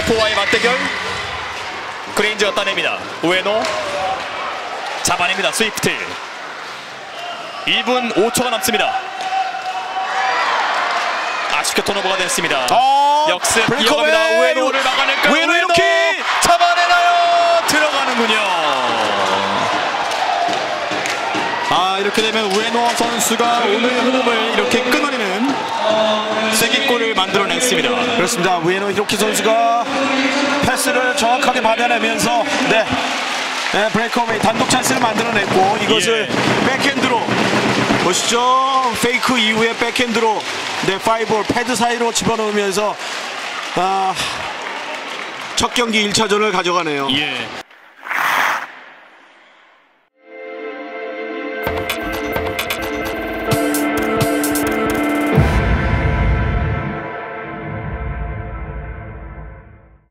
포와의 맞대결. 그레인저가 따냅니다. 우에노 잡아냅니다. 스위프트. 1분 5초가 남습니다. 아쉽게 턴오버가 됐습니다. 역습 이어갑니다. 우에노를 막아낼까요? 우에노 이렇게 잡아내나요? 들어가는군요. 이렇게 되면 우에노 선수가 오늘 흐름을 이렇게 끊어내는 쐐기골을 만들어냈습니다. 그렇습니다. 우에노 히로키 선수가 패스를 정확하게 받아내면서 브레이크어웨이 단독 찬스를 만들어냈고 이것을 백핸드로 보시죠. 페이크 이후에 백핸드로 5볼 패드 사이로 집어넣으면서 첫 경기 1차전을 가져가네요.